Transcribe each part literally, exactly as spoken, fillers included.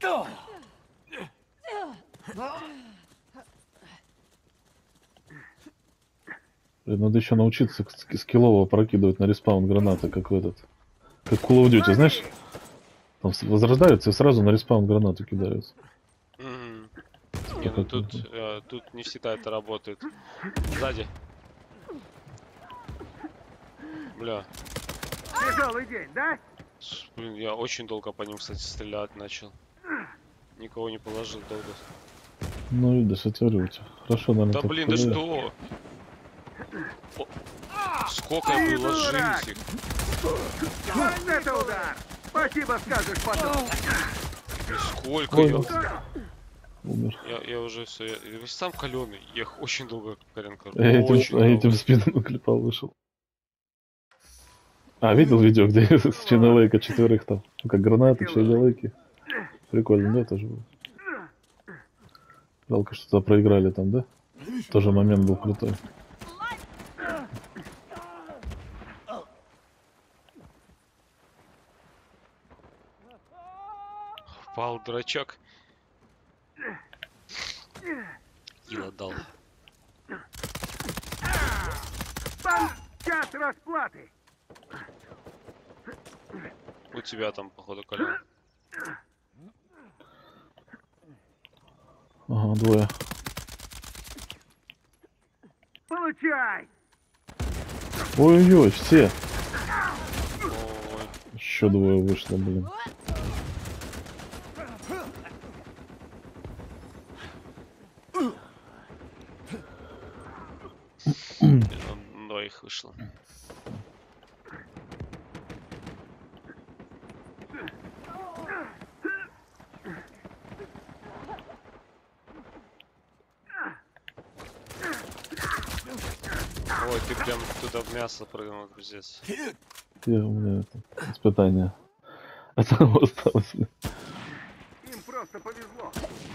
Блин, надо еще научиться скиллово прокидывать на респаун гранаты, как в этот. Как в Call of Duty, знаешь? Там возрождаются и сразу на респаун гранату кидаются. Mm. Не, ну тут, э, тут не всегда это работает. Сзади. Бля. Тяжелый день, да? Блин, я очень долго по ним, кстати, стрелять начал. Никого не положил долго. Ну, видишь, это у тебя. Хорошо, наверное, Да так блин, да пуляешь. что? О, сколько я приложил их? Вот это удар! Спасибо скажешь потом. Сколько Ой, я... вот. Умер. Я, я уже все, я, я сам каленый, я их очень долго коленка. Я этим, Очень а этим долго. в спину наклепал, вышел. А, видел видео, где с Ченелейка четверых там? Ну, как гранаты, Ченелейки. Прикольно, да, тоже было? Жалко, что туда проиграли там, да? Тоже момент был крутой. Пал, дурачок. Ила дал. Там час расплаты. У тебя там, походу, колен. Ага, двое. Получай! Ой-ой-ой, все. Ой. Еще двое вышло, блин. Двоих вышло. Ой, ты прям туда в мясо прыгнул, пиздец. Я, у меня это, испытание. Одного осталось. Им просто повезло.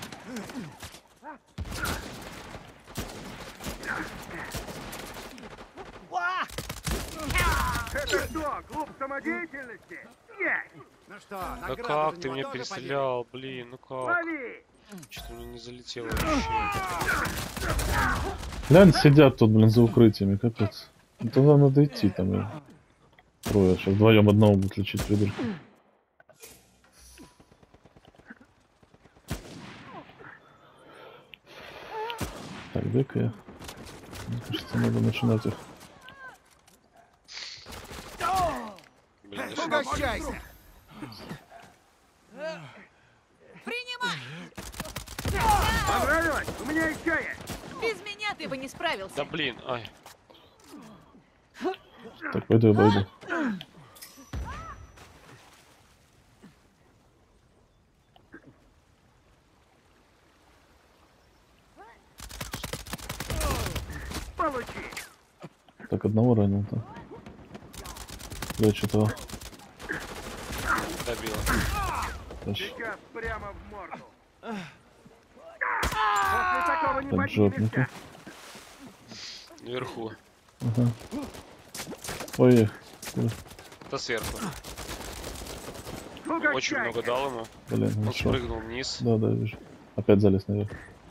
Это что, клуб самодеятельности? Есть! Ну что, Ну как ты меня перестрелял, блин, ну как? Лови! Что-то мне не залетело вообще. Глянь, сидят тут, блин, за укрытиями, капец. Ну, туда надо идти, там и трое. Сейчас вдвоем одного будут лечить придурка. Так, дай-ка я. Мне кажется, надо начинать их. Блин, я Угощайся! Принимай! Понравилось? У меня и чая! Без меня ты бы не справился. Да блин, ай. Так, пойду я дойду. Получи! Так, одного ранил там. Да, что-то. Добила. Сейчас прямо в морду. После такого не поднимешься. Наверху. Ага. Ой, Это сверху. Угощайся. Очень много дал ему. блин, Он ну что? спрыгнул вниз. Да, да, вижу. Опять залез наверх.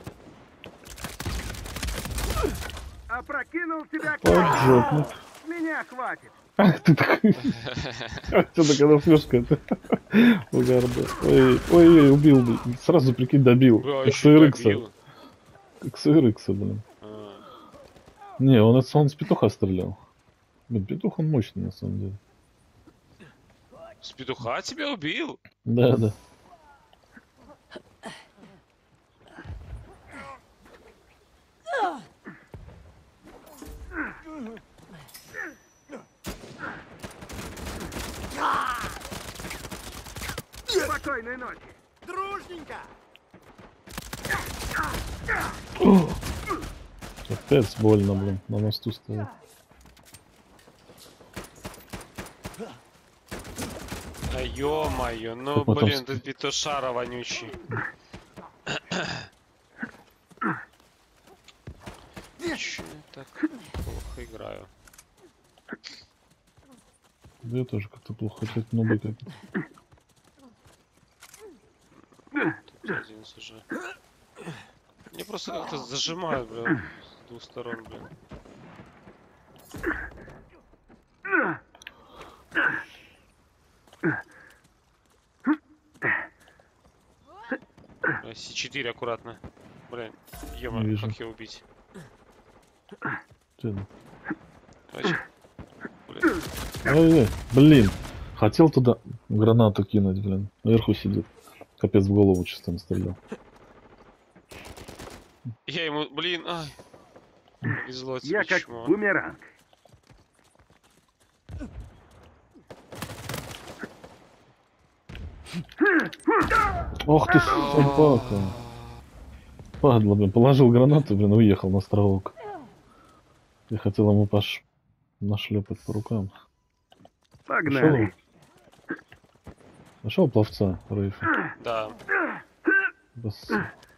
Опрокинул тебя к Поджопник. Меня хватит. Ах ты такой. Ах ты такая флешка. Угарда. Ой, ой, убил, блин. Сразу, прикинь, добил. Бля, Как с еще эр икс. добил. Как с эр икс, блин. А, Не, он, это он с петуха стрелял. Блин, петух он мощный, на самом деле. С петуха тебя убил? Да, да. Спокойной ночи. Дружненько! Опять больно, блин, на мосту стоит. А ё-моё, ну Ты потом блин, сп- ты петушара вонючий. Чё я так плохо играю? Да я тоже как-то плохо, хоть нубы как-то. уже. Мне просто как-то зажимают, блин, с двух сторон, блин. Си четыре аккуратно. Блин, ё-моё, Не вижу. как его убить? Где он? Давайте. Блин. Ой-ой, блин. Хотел туда гранату кинуть, блин. Наверху сидит. Капец, в голову чисто стрелял. Я ему, блин, ай. Повезло тебе, Я как чмо. бумеранг. Ох ты, собака. Падла, блин. Положил гранату, блин, уехал на островок. Я хотел ему пош... нашлепать по рукам. Погнали. Нашел пловца, Рейфа. Да. Бас-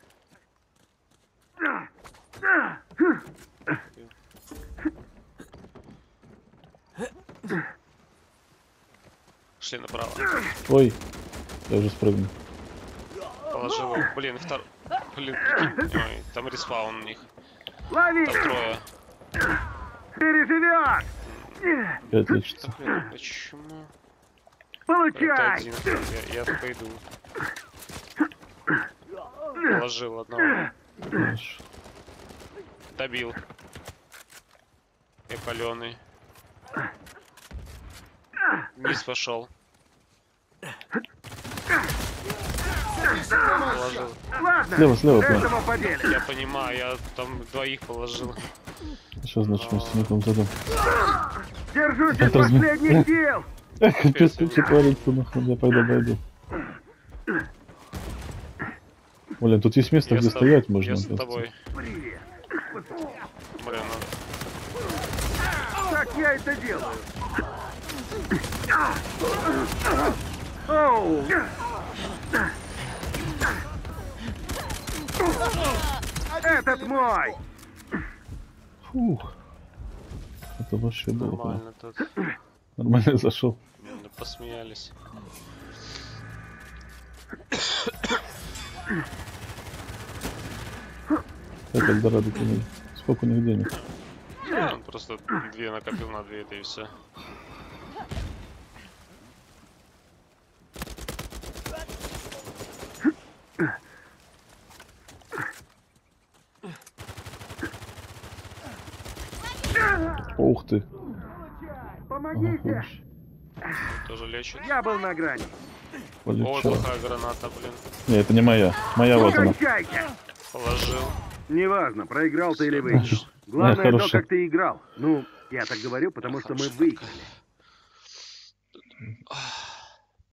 Шли направо. Ой, я уже спрыгнул. Положил его. Блин, второй. Блин, прикинь. Ой, там респаун у них. Лови! Там трое. Переживет! Пять Да лечится. блин, почему? Это Получай! один. Я, я только иду. Положил одного. Знаешь. Добил. Я паленый. Вниз пошел. Положил. Ладно, Слева, слева, прям. этому по делу. Я понимаю, я там двоих положил. Сейчас, значит, мы с ним задам. Держусь из Это разми- последних сил! Эх, капец, что творится, нахуй, я пойду дойду. Блин, тут есть место, Я где с тоб- стоять можно. Я с оказывается. тобой. Привет. Блин, надо. Так я это делаю. Оу! Этот мой! Фух. Это вообще было прям. Нормально тут. Нормально зашел. Да посмеялись. Это Эльдорадо кинули. Сколько у них денег? Он просто две накопил на две, это и все. Ух ты. Ага, Помогите! хорош. Тоже лечит. Я был на грани. Ой, Полегчало. плохая граната, блин. Не, это не моя. Моя вот она. Кончайте! Положил. Неважно, проиграл ты или выиграл. А, Главное то, хорошо. как ты играл. Ну, я так говорю, потому что мы Хорошая выиграли. Ах.